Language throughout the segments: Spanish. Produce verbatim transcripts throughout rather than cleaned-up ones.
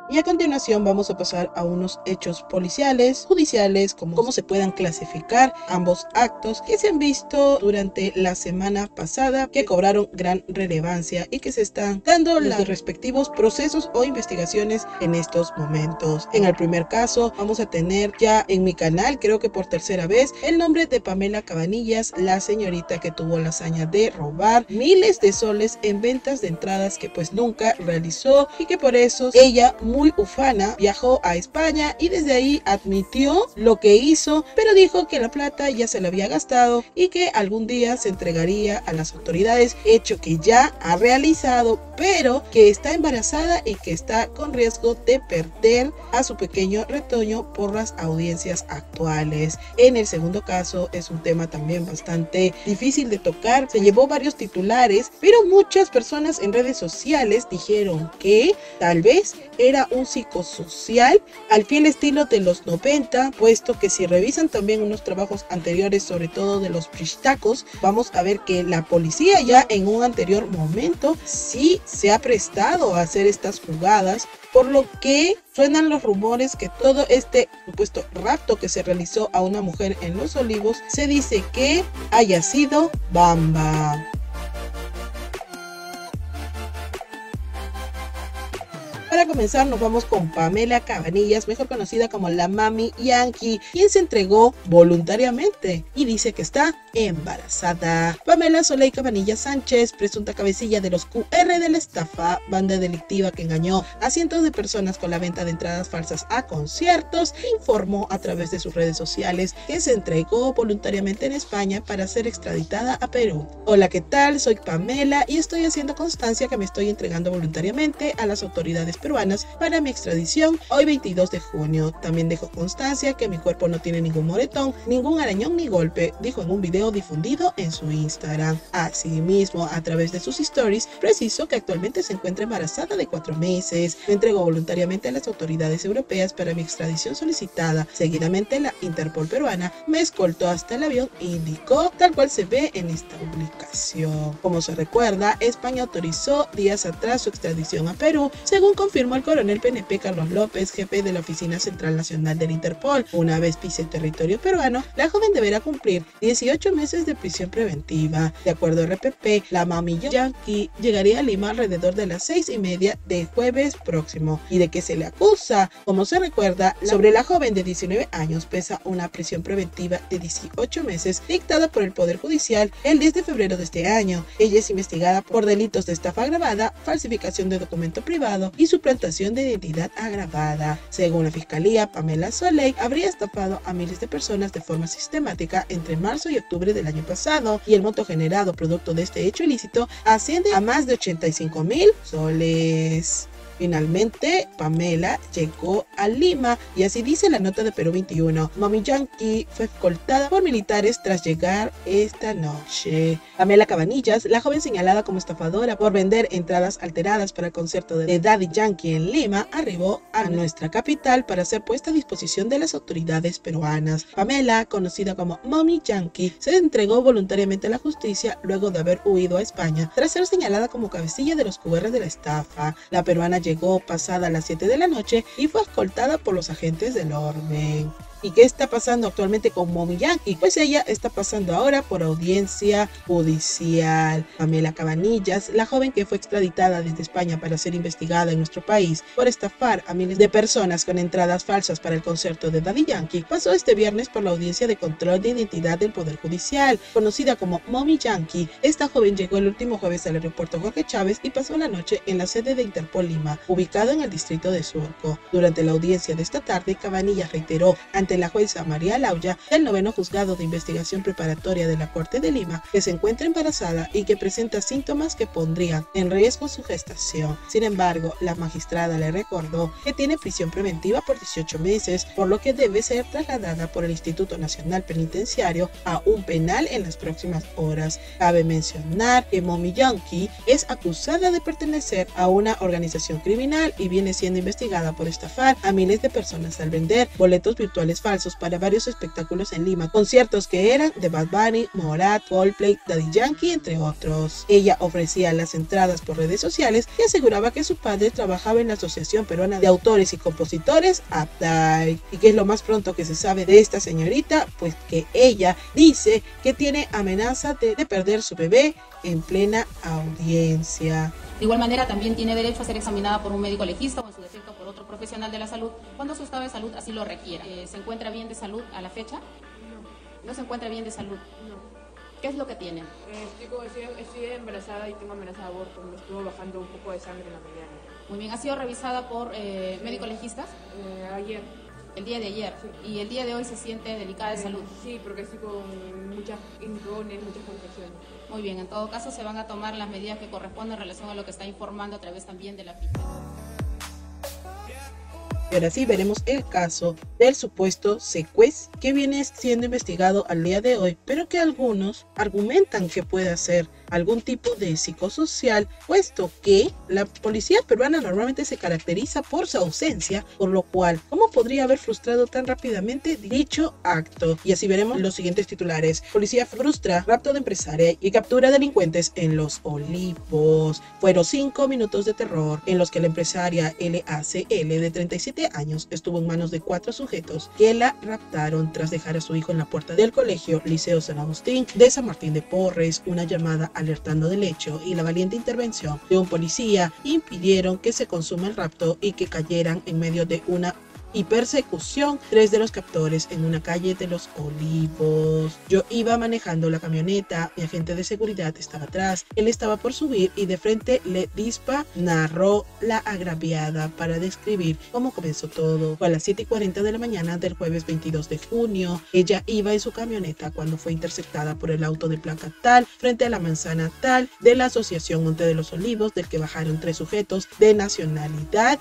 Y a continuación vamos a pasar a unos hechos policiales, judiciales, como cómo se puedan clasificar ambos actos que se han visto durante la semana pasada, que cobraron gran relevancia y que se están dando los respectivos procesos o investigaciones en estos momentos. En el primer caso vamos a tener ya en mi canal, creo que por tercera vez, el nombre de Pamela Cabanillas, la señorita que tuvo la hazaña de robar miles de soles en ventas de entradas que pues nunca realizó, y que por eso ella, muy ufana, viajó a España y desde ahí admitió lo que hizo, pero dijo que la plata ya se la había gastado y que algún día se entregaría a las autoridades, hecho que ya ha realizado, pero que está embarazada y que está con riesgo de perder a su pequeño retoño por las audiencias actuales. En el segundo caso es un tema también bastante difícil de tocar, se llevó varios titulares, pero muchas personas en redes sociales dijeron que tal vez era un psicosocial al fiel estilo de los noventa, puesto que si revisan también unos trabajos anteriores, sobre todo de los pristacos, vamos a ver que la policía ya en un anterior momento sí se ha prestado a hacer estas jugadas, por lo que suenan los rumores que todo este supuesto rapto que se realizó a una mujer en Los Olivos se dice que haya sido Bamba. Para comenzar nos vamos con Pamela Cabanillas, mejor conocida como la Mami Yankee, quien se entregó voluntariamente y dice que está embarazada. Pamela Soleil Cabanillas Sánchez, presunta cabecilla de los Q R de la estafa, banda delictiva que engañó a cientos de personas con la venta de entradas falsas a conciertos, informó a través de sus redes sociales que se entregó voluntariamente en España para ser extraditada a Perú. Hola, ¿qué tal? Soy Pamela y estoy haciendo constancia que me estoy entregando voluntariamente a las autoridades peruanas para mi extradición hoy veintidós de junio. También dejo constancia que mi cuerpo no tiene ningún moretón, ningún arañón ni golpe, dijo en un video difundido en su Instagram. Asimismo, a través de sus stories, precisó que actualmente se encuentra embarazada de cuatro meses. Me entregó voluntariamente a las autoridades europeas para mi extradición solicitada. Seguidamente, la Interpol peruana me escoltó hasta el avión, indicó, tal cual se ve en esta publicación. Como se recuerda, España autorizó días atrás su extradición a Perú, según confirmó el coronel P N P Carlos López, jefe de la Oficina Central Nacional del Interpol. Una vez pise el territorio peruano, la joven deberá cumplir dieciocho meses de prisión preventiva. De acuerdo a R P P, la Mami Yankee llegaría a Lima alrededor de las seis y media del jueves próximo. ¿Y de qué se le acusa? Como se recuerda, sobre la joven de diecinueve años pesa una prisión preventiva de dieciocho meses dictada por el Poder Judicial el diez de febrero de este año. Ella es investigada por delitos de estafa agravada, falsificación de documento privado y suplantación de identidad agravada. Según la Fiscalía, Pamela Soleil habría estafado a miles de personas de forma sistemática entre marzo y octubre del año pasado, y el monto generado producto de este hecho ilícito asciende a más de ochenta y cinco mil soles. Finalmente, Pamela llegó a Lima y así dice la nota de Perú veintiuno. Mami Yankee fue escoltada por militares tras llegar esta noche. Pamela Cabanillas, la joven señalada como estafadora por vender entradas alteradas para el concierto de Daddy Yankee en Lima, arribó a nuestra capital para ser puesta a disposición de las autoridades peruanas. Pamela, conocida como Mami Yankee, se entregó voluntariamente a la justicia luego de haber huido a España tras ser señalada como cabecilla de los Q R de la estafa. La peruana llegó pasada las siete de la noche y fue escoltada por los agentes del orden. ¿Y qué está pasando actualmente con Mami Yankee? Pues ella está pasando ahora por audiencia judicial. Pamela Cabanillas, la joven que fue extraditada desde España para ser investigada en nuestro país por estafar a miles de personas con entradas falsas para el concierto de Daddy Yankee, pasó este viernes por la audiencia de control de identidad del Poder Judicial, conocida como Mami Yankee. Esta joven llegó el último jueves al aeropuerto Jorge Chávez y pasó la noche en la sede de Interpol Lima, ubicado en el distrito de Surco. Durante la audiencia de esta tarde, Cabanillas reiteró ante la jueza María Lauya del noveno juzgado de investigación preparatoria de la Corte de Lima que se encuentra embarazada y que presenta síntomas que pondrían en riesgo su gestación. Sin embargo, la magistrada le recordó que tiene prisión preventiva por dieciocho meses, por lo que debe ser trasladada por el Instituto Nacional Penitenciario a un penal en las próximas horas. Cabe mencionar que Mami Yankee es acusada de pertenecer a una organización criminal y viene siendo investigada por estafar a miles de personas al vender boletos virtuales carteles falsos para varios espectáculos en Lima, conciertos que eran de Bad Bunny, Morat, Coldplay, Daddy Yankee, entre otros. Ella ofrecía las entradas por redes sociales y aseguraba que su padre trabajaba en la Asociación Peruana de Autores y Compositores, A P D A I. ¿Y qué es lo más pronto que se sabe de esta señorita? Pues que ella dice que tiene amenaza de, de perder su bebé en plena audiencia. De igual manera, también tiene derecho a ser examinada por un médico legista o en su defecto por otro profesional de la salud cuando su estado de salud así lo requiera. Eh, ¿Se encuentra bien de salud a la fecha? No. ¿No se encuentra bien de salud? No. ¿Qué es lo que tiene? Eh, estoy, estoy, estoy embarazada y tengo amenaza de aborto. Me estuvo bajando un poco de sangre en la mañana. Muy bien. ¿Ha sido revisada por eh, sí. médicos legistas? Eh, ayer. El día de ayer. Sí. ¿Y el día de hoy se siente delicada de eh, salud? Sí, porque estoy con muchas infecciones, muchas contracciones. Muy bien, en todo caso se van a tomar las medidas que corresponden en relación a lo que está informando a través también de la ficha. Y ahora sí veremos el caso del supuesto secuestro que viene siendo investigado al día de hoy, pero que algunos argumentan que puede ser algún tipo de psicosocial, puesto que la policía peruana normalmente se caracteriza por su ausencia, por lo cual, ¿cómo podría haber frustrado tan rápidamente dicho acto? Y así veremos los siguientes titulares. Policía frustra rapto de empresaria y captura delincuentes en Los Olivos. Fueron cinco minutos de terror en los que la empresaria L A C L de treinta y siete años estuvo en manos de cuatro sujetos que la raptaron tras dejar a su hijo en la puerta del colegio Liceo San Agustín de San Martín de Porres. Una llamada alertando del hecho y la valiente intervención de un policía impidieron que se consuma el rapto y que cayeran en medio de una y persecución tres de los captores en una calle de Los Olivos. Yo iba manejando la camioneta, mi agente de seguridad estaba atrás, él estaba por subir y de frente le dispa, narró la agraviada para describir cómo comenzó todo. Fue a las siete y cuarenta de la mañana del jueves veintidós de junio. Ella iba en su camioneta cuando fue interceptada por el auto de placa tal frente a la manzana tal de la Asociación Monte de los Olivos, del que bajaron tres sujetos de nacionalidad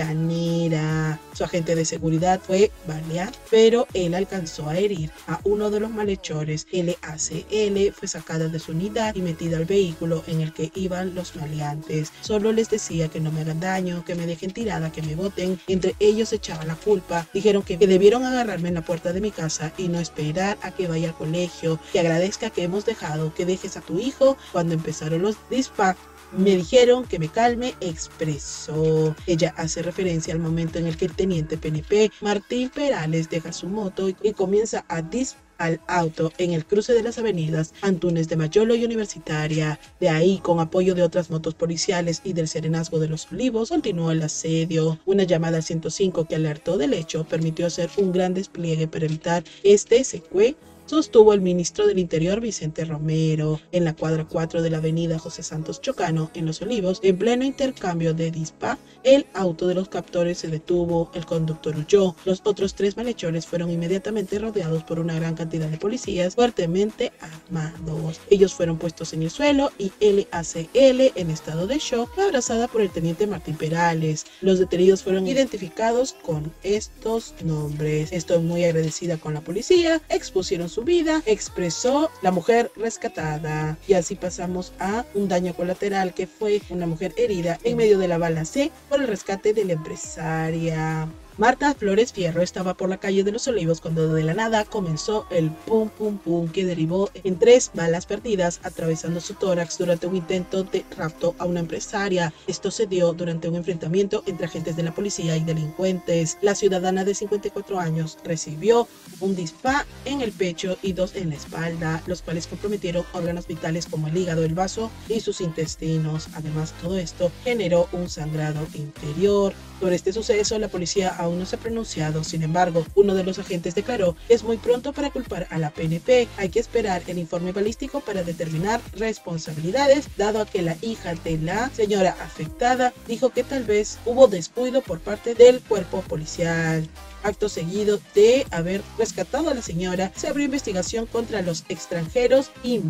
llanera. Su agente de seguridad fue baleado, pero él alcanzó a herir a uno de los malhechores. L A C L fue sacada de su unidad y metida al vehículo en el que iban los maleantes. Solo les decía que no me hagan daño, que me dejen tirada, que me boten. Entre ellos echaban la culpa. Dijeron que, que debieron agarrarme en la puerta de mi casa y no esperar a que vaya al colegio, que agradezca que hemos dejado que dejes a tu hijo. Cuando empezaron los disparos, me dijeron que me calme, expresó. Ella hace referencia al momento en el que el teniente P N P Martín Perales deja su moto y comienza a disparar al auto en el cruce de las avenidas Antunes de Mayolo y Universitaria. De ahí, con apoyo de otras motos policiales y del Serenazgo de Los Olivos, continuó el asedio. Una llamada al ciento cinco que alertó del hecho permitió hacer un gran despliegue para evitar este secuestro, sostuvo el ministro del Interior Vicente Romero. En la cuadra cuatro de la avenida José Santos Chocano, en Los Olivos, en pleno intercambio de dispa, el auto de los captores se detuvo, el conductor huyó. Los otros tres malhechores fueron inmediatamente rodeados por una gran cantidad de policías fuertemente armados. Ellos fueron puestos en el suelo y L A C L, en estado de shock, fue abrazada por el teniente Martín Perales. Los detenidos fueron identificados con estos nombres. Estoy muy agradecida con la policía, expusieron su vida, expresó la mujer rescatada. Y así pasamos a un daño colateral, que fue una mujer herida en medio de la bala C por el rescate de la empresaria. Marta Flores Fierro estaba por la calle de Los Olivos cuando de la nada comenzó el pum pum pum que derivó en tres balas perdidas atravesando su tórax durante un intento de rapto a una empresaria. Esto se dio durante un enfrentamiento entre agentes de la policía y delincuentes. La ciudadana de cincuenta y cuatro años recibió un disparo en el pecho y dos en la espalda, los cuales comprometieron órganos vitales como el hígado, el vaso y sus intestinos. Además, todo esto generó un sangrado interior. Sobre este suceso, la policía aún no se ha pronunciado. Sin embargo, uno de los agentes declaró: es muy pronto para culpar a la P N P. Hay que esperar el informe balístico para determinar responsabilidades, dado a que la hija de la señora afectada dijo que tal vez hubo descuido por parte del cuerpo policial. Acto seguido de haber rescatado a la señora, se abrió investigación contra los extranjeros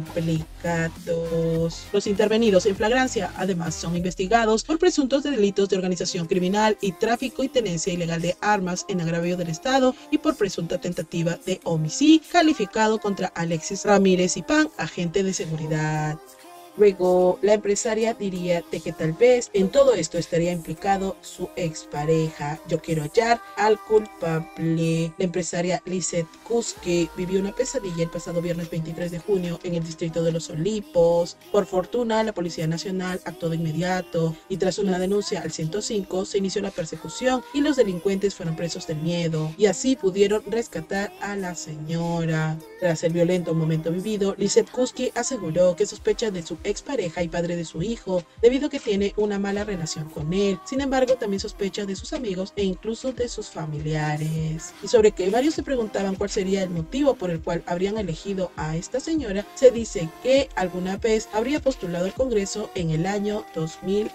implicados. Los intervenidos en flagrancia además son investigados por presuntos delitos de organización criminal y tráfico y tenencia ilegal de armas en agravio del Estado y por presunta tentativa de homicidio calificado contra Alexis Ramírez y Pan, agente de seguridad. Luego, la empresaria diría de que tal vez en todo esto estaría implicado su expareja. Yo quiero hallar al culpable. La empresaria Lizeth Kuski vivió una pesadilla el pasado viernes veintitrés de junio en el distrito de Los Olivos. Por fortuna, la Policía Nacional actuó de inmediato y tras una denuncia al ciento cinco se inició la persecución y los delincuentes fueron presos del miedo y así pudieron rescatar a la señora. Tras el violento momento vivido, Lizeth Kuski aseguró que sospecha de su expareja y padre de su hijo debido a que tiene una mala relación con él. Sin embargo, también sospecha de sus amigos e incluso de sus familiares. Y sobre que varios se preguntaban cuál sería el motivo por el cual habrían elegido a esta señora, se dice que alguna vez habría postulado al Congreso en el año dos mil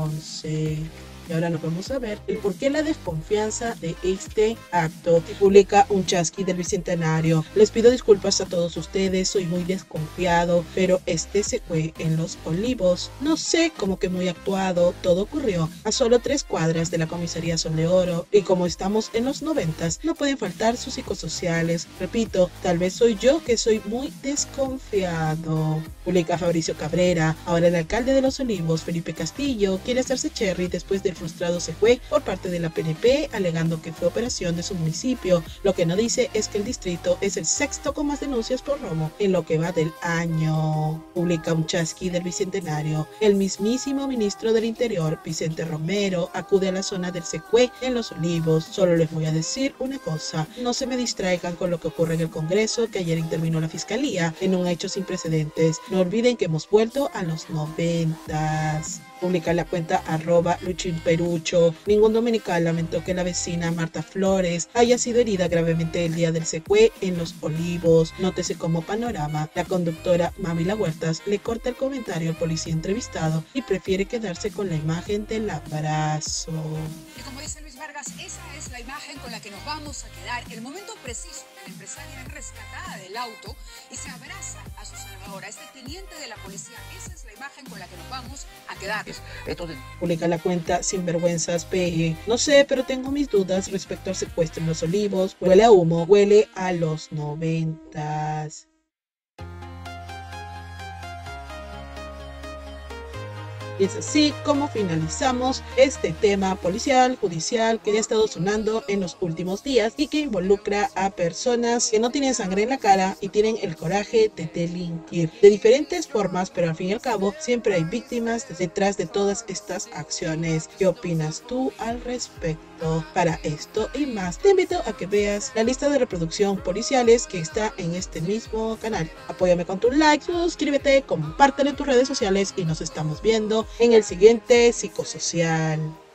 once. Y ahora nos vamos a ver el por qué la desconfianza de este acto. Publica un chasqui del Bicentenario. Les pido disculpas a todos ustedes, soy muy desconfiado, pero este se fue en Los Olivos. No sé, como que muy actuado, todo ocurrió a solo tres cuadras de la comisaría Sol de Oro y como estamos en los noventas, no pueden faltar sus psicosociales. Repito, tal vez soy yo que soy muy desconfiado. Publica Fabricio Cabrera. Ahora el alcalde de Los Olivos, Felipe Castillo, quiere hacerse cherry después del frustrado se fue por parte de la P N P, alegando que fue operación de su municipio. Lo que no dice es que el distrito es el sexto con más denuncias por robo en lo que va del año. Publica un chasqui del Bicentenario. El mismísimo ministro del Interior, Vicente Romero, acude a la zona del Secue en Los Olivos. Solo les voy a decir una cosa, no se me distraigan con lo que ocurre en el Congreso, que ayer intervino la Fiscalía en un hecho sin precedentes. No olviden que hemos vuelto a los noventas. Publica la cuenta arroba luchinperucho. Ningún dominical lamentó que la vecina Marta Flores haya sido herida gravemente el día del Secue en Los Olivos. Nótese como panorama, la conductora Mávila Huertas le corta el comentario al policía entrevistado y prefiere quedarse con la imagen del abrazo. Y como dice Luis Vargas, esa es la imagen con la que nos vamos a quedar. El momento preciso que la empresaria es rescatada del auto y se abraza a su salvadora, este teniente de la policía. Esa es la imagen con la que nos vamos a quedar. Esto de... Publica la cuenta Sinvergüenzas P E. No sé, pero tengo mis dudas respecto al secuestro en Los Olivos. Huele a humo, huele a los noventas. Y es así como finalizamos este tema policial, judicial, que ha estado sonando en los últimos días y que involucra a personas que no tienen sangre en la cara y tienen el coraje de delinquir de diferentes formas, pero al fin y al cabo siempre hay víctimas detrás de todas estas acciones. ¿Qué opinas tú al respecto? Para esto y más, te invito a que veas la lista de reproducción policiales que está en este mismo canal. Apóyame con tu like, suscríbete, compártelo en tus redes sociales y nos estamos viendo en el siguiente Psicosocial.